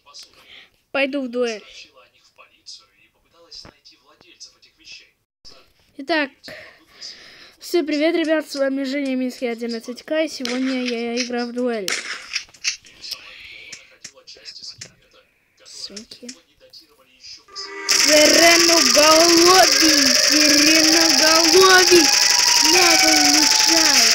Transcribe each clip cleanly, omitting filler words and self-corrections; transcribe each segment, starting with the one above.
Пойду в дуэль. Итак, всем привет, ребят, с вами Женя Минский 11К, и сегодня я играю в дуэль. Свинки. Сиреноголовый, не получай.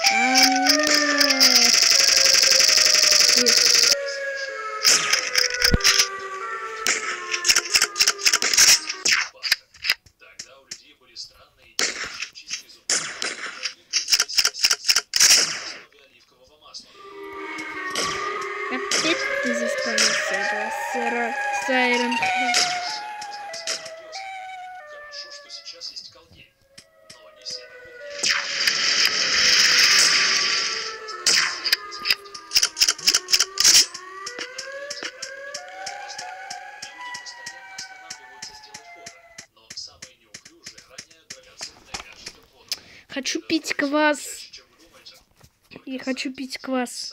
Опять ты заспавнился, да, Сайрен. Хорошо, что сейчас есть колдей, но не все Хочу пить квас. Я хочу пить квас.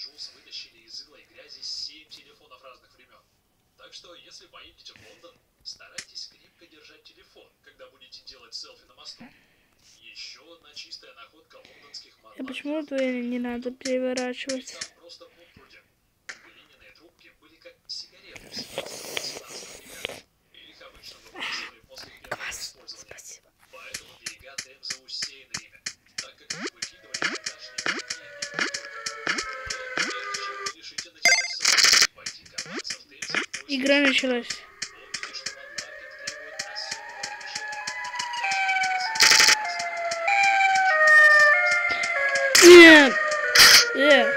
Так что, если поедете в Лондон, старайтесь крепко держать телефон, когда будете делать селфи на мосту. Еще одна чистая находка лондонских монахов. А почему дуэль не надо переворачивать? Там просто попруди. Глиняные трубки были как сигареты в 17-18 веках. Их обычно выбрасывали после первого использования. Спасибо. Поэтому берега Темзы усеяны ими, так как их выкидывали тогдашние моряки и культуры. Но прежде чем вы решите начинать селфи и пойти копаться в Темзе, Игра началась. Нет! Нет!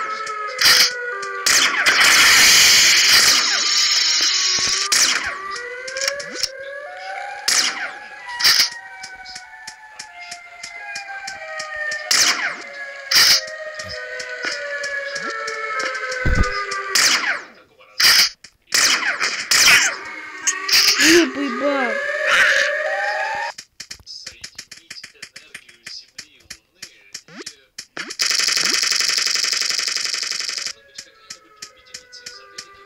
Глупый баг. Соединить энергию Земли и Луны и... Может быть, какая-нибудь любительница эзотерики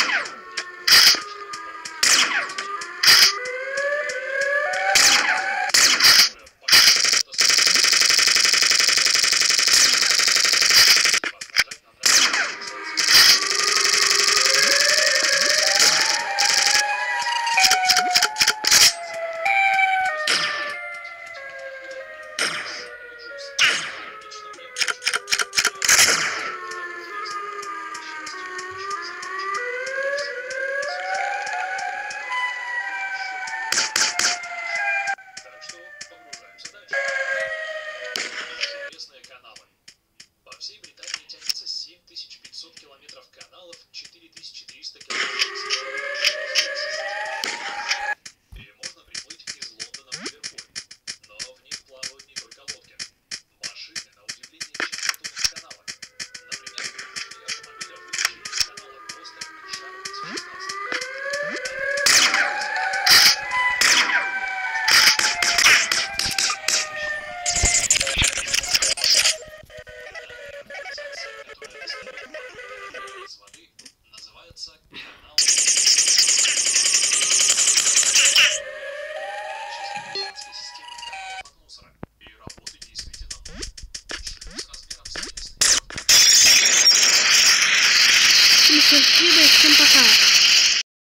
километров каналов, 4300 километров. И можно приплыть из Лондона в Ливерпуль. Но в них плавают не только лодки. Машины, на удивление, часто тонут в каналах. Например, три автомобиля вытащили из канала Бостон и Шарлотт в 16 веке. Всем пока.